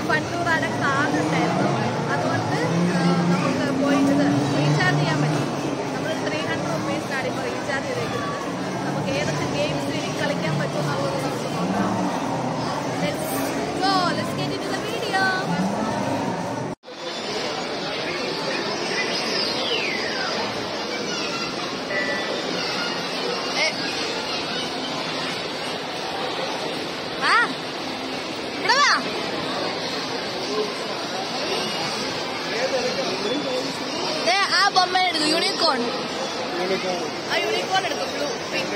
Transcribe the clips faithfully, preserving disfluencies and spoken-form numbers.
ഫണ്ടൂറാടെ card ഉണ്ടായിരുന്നു. അതുകൊണ്ട് നമുക്ക് പോയി ഇത് റീചാർജ് ചെയ്യാൻ പറ്റും. നമ്മൾ ത്രീ ഹൺഡ്രഡ് റുപ്പീസിനാണ് ഇപ്പോൾ റീചാർജ് ചെയ്തേക്കുന്നത്. നമുക്ക് ഏതൊക്കെ ഗെയിംസ് ഇനി കളിക്കാൻ പറ്റും എന്നുള്ളത് നമുക്ക് നോക്കാം. Let's go, let's get into the video. ആ ബൊമ്മ എടുക്കും, യൂണിക്കോൺ. ആ യൂണിക്കോൺ എടുക്കും. ബ്ലൂ പിങ്ക്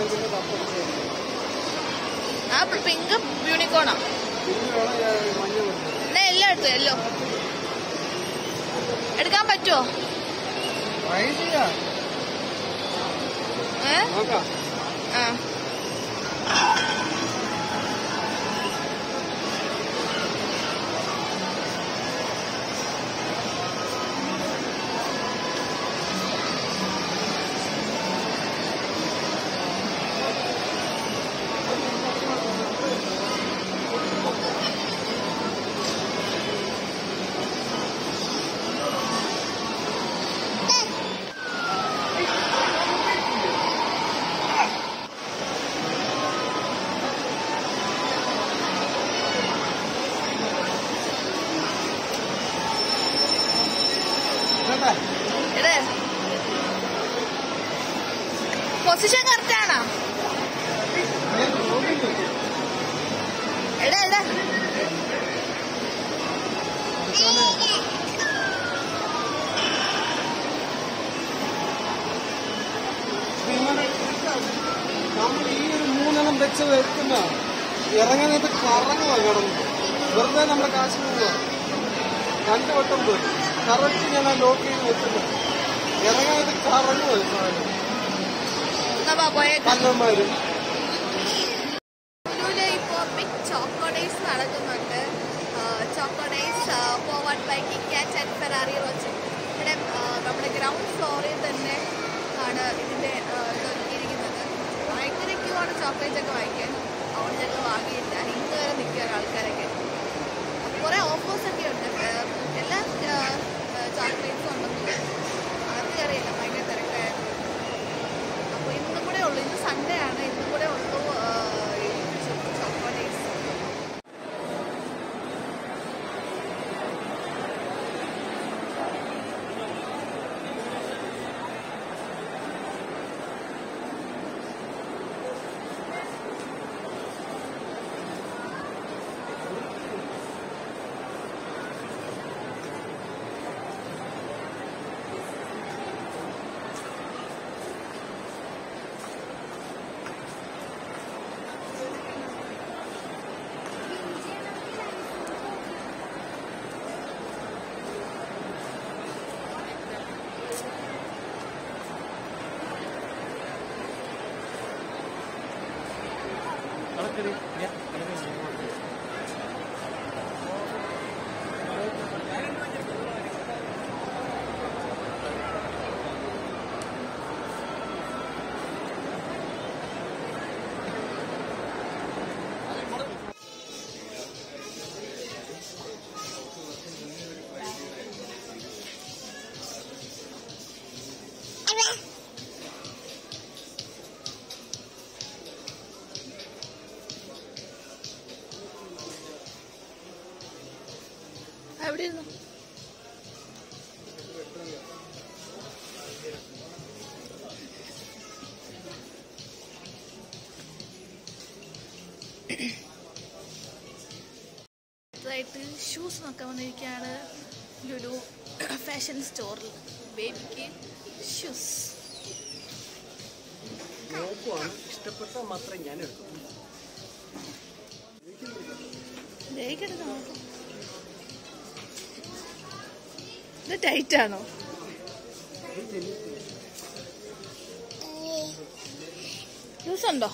ആ പിങ്ക് യൂണിക്കോണാ. എന്നാ എല്ലാം എടുത്തു. എല്ലോ എടുക്കാൻ പറ്റുമോ? ഏ ആ പൊസിഷൻ കറക്റ്റ് ആണോ? എടാ എടാ നമ്മൾ ഈ ഒരു മൂന്നെണ്ണം വെച്ച് വെക്കുന്ന ഇറങ്ങുന്നത് കറങ്ങുക കിടന്നു. വെറുതെ നമ്മുടെ കാശ് പോവുക. രണ്ടു വട്ടം പോയി കറക്റ്റ് ഞാൻ ആ ലോക്ക് ചെയ്ത് വെക്കുന്നത്. ഇറങ്ങുന്നത് കറങ്ങുക കണ്ണന്മാരും. ഇപ്പോ ബിഗ് ചോക്കോ ഡേയ്സ് നടക്കുന്നുണ്ട്. Choco days forward by Kit Kat and Ferrero Rocher. ഇവിടെ നമ്മുടെ ഗ്രൗണ്ട് ഫ്ലോറിൽ തന്നെ ആണ് ഇതിന്റെ ഇരിക്കുന്നത്. ഭയങ്കര ക്യൂ ആണ് ചോക്ലേറ്റ് ഒക്കെ വാങ്ങിക്കാൻ. അതുകൊണ്ട് ഞങ്ങൾ വാങ്ങിയില്ല. ഇന്ന് വരെ നിൽക്കുകയാണ് ആൾക്കാരൊക്കെ. കുറെ ഓഫേഴ്സ് ഒക്കെ ഉണ്ട്. എല്ലാ ചോക്ലേറ്റ്സും ഉണ്ടെന്ന് അകത്ത് കയറിയില്ല, ഭയങ്കര തിരക്കായിരുന്നു. അപ്പോൾ ഇന്നും കൂടെ ഉള്ളൂ. ഇന്ന് സൺഡേ ആണ്. ഇന്നും കൂടെ ഉള്ളൂ ചോക്കോ ഡേയ്സ്. എവിടെ ഇരുന്നു? ായിട്ട് ഷൂസ് നോക്കാൻ വന്നിരിക്കുകയാണ് ലുലു ഫാഷൻ സ്റ്റോറിൽ. ബേബിക്ക് ഷൂസ് ഇഷ്ടപ്പെട്ടാൽ മാത്രമേ ഞാൻ എടുക്കൂ. ഇത് ടൈറ്റ് ആണോ? ലൂസ് ഉണ്ടോ?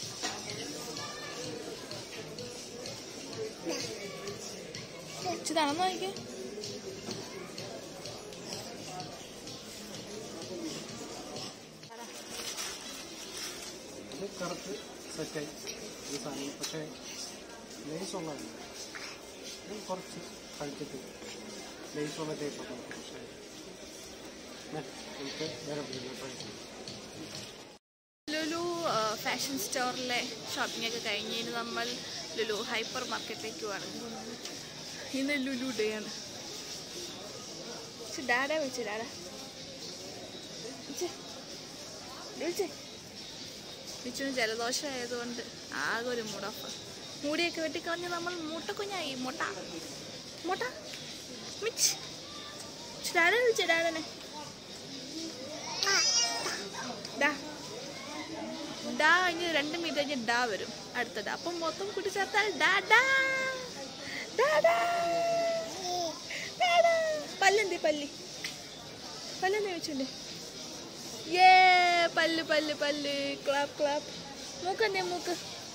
ഇതാണെന്ന് നോക്കിയേ. കറക്റ്റ് സെറ്റായി ഈ സാധനം. പക്ഷേ ലേസ് ഉള്ളതാണ്. കുറച്ച് കഴിച്ചിട്ട് ലേസൊക്കെ തേപ്പൊക്കെ നമുക്ക് വേറെ ട്രൈ ചെയ്യാം. ലുലു ഫാഷൻ സ്റ്റോറിലെ ഷോപ്പിംഗ് ഒക്കെ കഴിഞ്ഞ് ഇനി നമ്മൾ ലുലു ഹൈപ്പർ മാർക്കറ്റിലേക്ക് പോവാണ്. ഇന്ന് ലുലു ഡേ ആണ്. ഡാഡ വിളിച്ചു ഡാഡ വിളിച്ചേ വിളിച്ചു. ജലദോഷം ആയതുകൊണ്ട് ആകെ ഒരു മൂഡ് ഓഫ്. മൂടിയൊക്കെ വെട്ടിക്കളഞ്ഞ് നമ്മൾ മുട്ടക്കുഞ്ഞായി. മുട്ട മുട്ട മിച്ച് ഡാഡ വിളിച്ചേ ഡാഡനെ. ഡാ ഡാ ഇനി രണ്ട് മിനിറ്റ് കഴിഞ്ഞ് ഡാ വരും അടുത്ത ഡാ. അപ്പം മൊത്തം കൂട്ടി ചേർത്താൽ ഡാഡാ ഡാഡാ ഡാഡാ. പല്ലെന്തി പല്ലി പല്ലെന്തി വെച്ചുണ്ട്. ഏ പല്ല് പല്ല് പല്ല് ക്ലാപ്പ് ക്ലാപ്പ്. മൂക്കെന്തേ മൂക്ക്.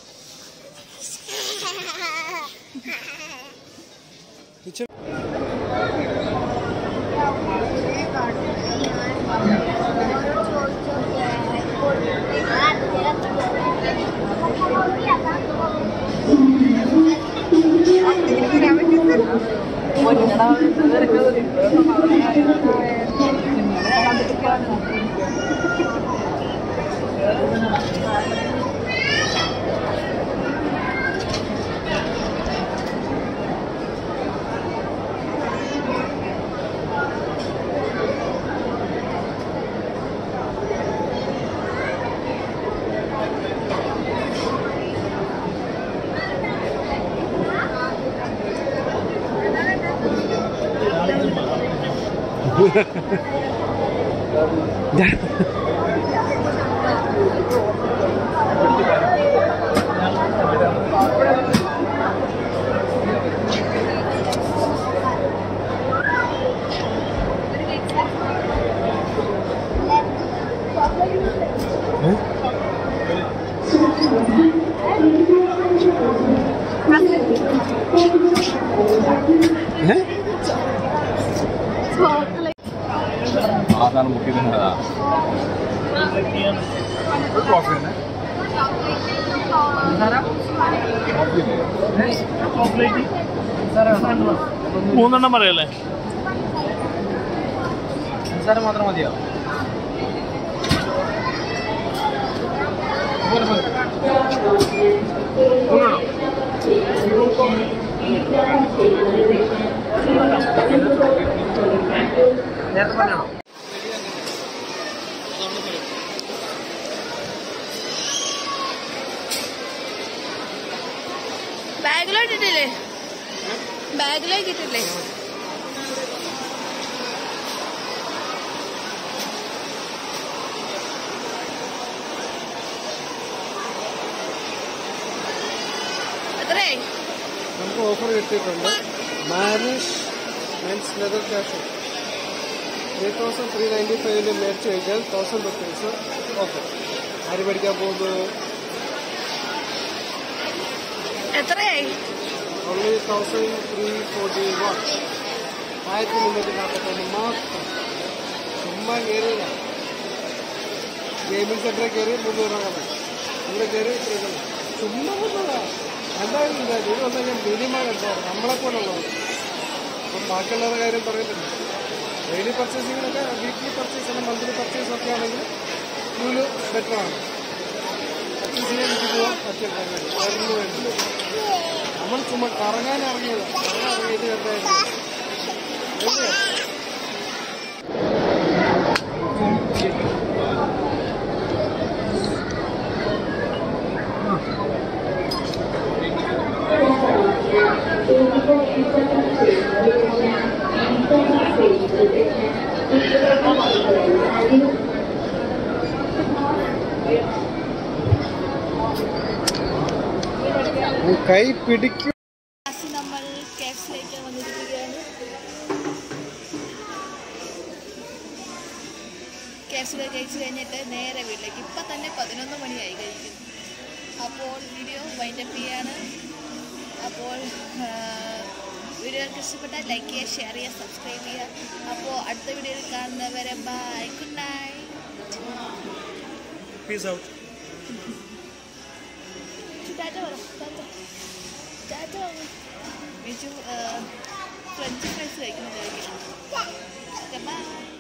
ആധാർ ബുക്ക് ചെയ്തിട്ടുണ്ടതാ മൂന്നെണ്ണം പറയല്ലേ? സാറ് മാത്രം മതിയോ? മൂന്നെണ്ണം നേരത്തെ പറഞ്ഞോ? ബാഗിലോട്ട് ഇട്ടില്ലേ? ബാഗിലേക്ക് ഇട്ടില്ലേ? എത്രയായി? നമുക്ക് ഓഫർ കിട്ടിയിട്ടുണ്ട്. മാരിഷ് men's leather cash three thousand three ninety ഫൈവില് മേടിച്ച് കഴിഞ്ഞാൽ തൗസൻഡ് റുപ്പീസ് ഓഫർ. ആര് പഠിക്കാൻ പോകുന്നു? എത്രയായി? Only thousand three forty one. ആയിരത്തി മുന്നൂറ്റി നാൽപ്പത്തൊന്ന് മാത്രം. ചുമ്മാ കയറിയില്ല. ഗെയിമിംഗ് സെന്ററിൽ കയറി മുന്നൂറ് രൂപ. ഇവിടെ കയറി ഇത്രയും ചുമ്മാ കൊണ്ടുപോകാം. എന്തായാലും ഇല്ല. ഇത് വന്നാൽ ഞാൻ മിനിമം കണ്ടായിരുന്നു നമ്മളെപ്പോലുള്ളത്. അപ്പം ബാക്കിയുള്ളവരുടെ കാര്യം പറയുന്നില്ല. ഡെയിലി പർച്ചേസിങ്ങിനൊക്കെ വീക്ക്ലി പർച്ചേസ് അല്ലെങ്കിൽ മന്ത്ലി പർച്ചേസ് ഒക്കെ ആണെങ്കിൽ ലുലു ബെറ്ററാണ്. പർച്ചേസ് ചെയ്യാൻ എനിക്ക് പോകാൻ പറ്റില്ല. അതിന് വേണ്ടി നമ്മൾ ചുമ്മാ കറങ്ങാൻ ഇറങ്ങിയതാണ്. കറങ്ങാൻ ഇറങ്ങിയിട്ട് എന്തായിരുന്നു കൈ പിടിക്കും. നമ്മൾ കേഫിലേക്ക് വന്നിരിക്കുകയാണ്. കേഫിലേക്ക് കഴിച്ച് കഴിഞ്ഞിട്ട് നേരെ വീട്ടിലേക്ക്. ഇപ്പം തന്നെ പതിനൊന്ന് മണിയായി കഴിക്കുന്നു. അപ്പോൾ വീഡിയോ വൈൻഡപ്പ് ചെയ്യാണ്. അപ്പോൾ വീഡിയോ ഇഷ്ടപ്പെട്ടാൽ ലൈക്ക് ചെയ്യുക, ഷെയർ ചെയ്യുക, സബ്സ്ക്രൈബ് ചെയ്യുക. അപ്പോൾ അടുത്ത വീഡിയോയിൽ കാണുന്നവരെ bye, good night, peace out. ടാറ്റ പറ, ടാറ്റ ടാറ്റ. ബിജു ഫ്രഞ്ച് ഫ്രൈസ് കഴിക്കുന്നത് കഴിക്കണം.